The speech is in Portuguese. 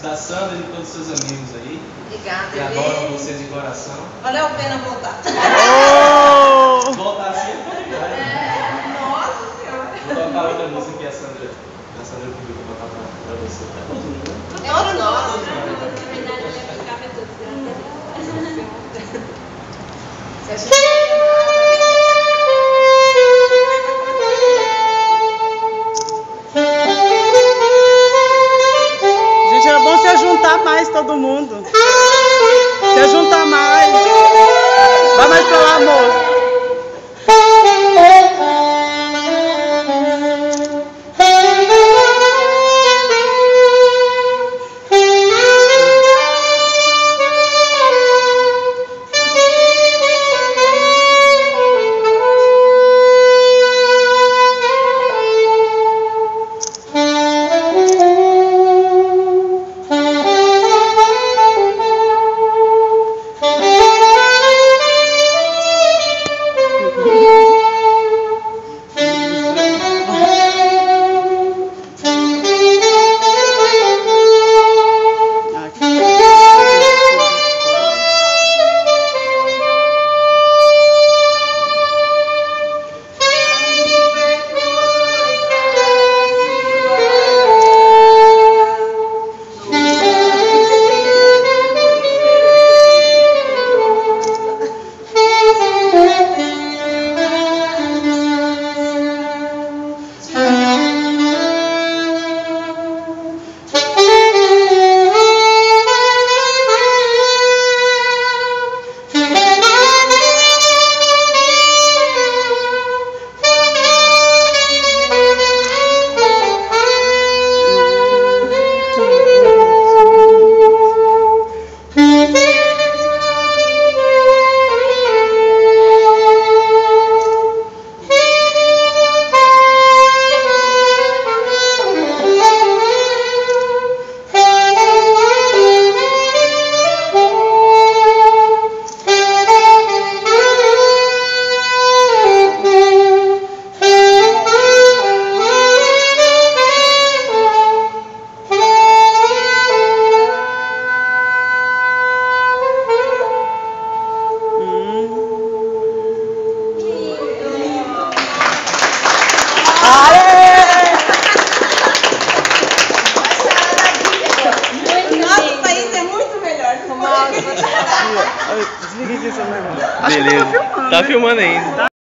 da Sandra e de todos os seus amigos aí. Obrigada, que adoram vocês de coração. Valeu a pena voltar. Voltar assim, Nossa Senhora. vou tocar outra música que a Sandra pediu pra botar pra você. Pra todo mundo, né? Todos nós. Na verdade, eu ia buscar pra todos, graças a Deus. Gente, era bom se juntar mais todo mundo. Se juntar mais. Vai mais pra lá, moço. Beleza. Tá filmando ainda.